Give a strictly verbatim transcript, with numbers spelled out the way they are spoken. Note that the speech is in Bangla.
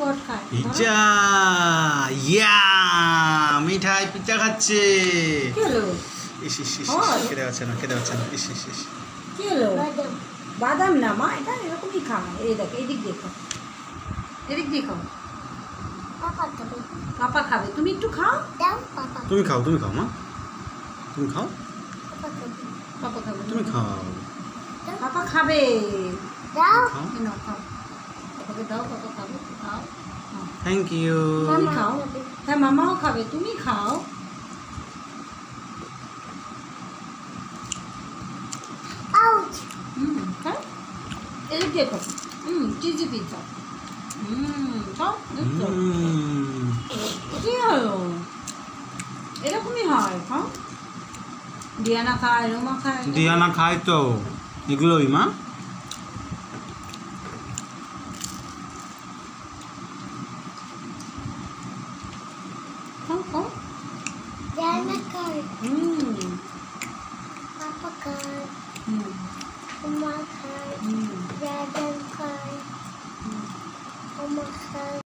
বট খায় পিজ্জা ইয়া মিঠাই পিজ্জা খাচ্ছে কি হলো ইস ইস ইস খেতে পাচ্ছে না খেতে পাচ্ছে না ইস ইস ইস কি হলো বাদাম না মা এটা এরকমই খায় এই দেখ এদিক দেখো এদিক দেখো পাপা খাবে তুমি একটু খাও তুমি খাও তুমি খাও মা তুমি খাও পাপা খাবে তুমি খাও পাপা খাবে খাও এই নাও খাও পাপাকে দাও পাপা খাবে খাও থ্যাংক ইউ তুমি খাও হ্যাঁ মামাও খাবে তুমি খাও হুম খাও এদিক দেখো হুম চিজি পিজ্জা হুম খাও কি হলো এরকমই হয় খাও ডিয়ানা খায় রোমা খায় দিয়ানা খায় তো এগুলোই মা খাও খাও Diana খায় হুম পাপা খায় হুম মা খায় হুম দাদা খায় মা খায়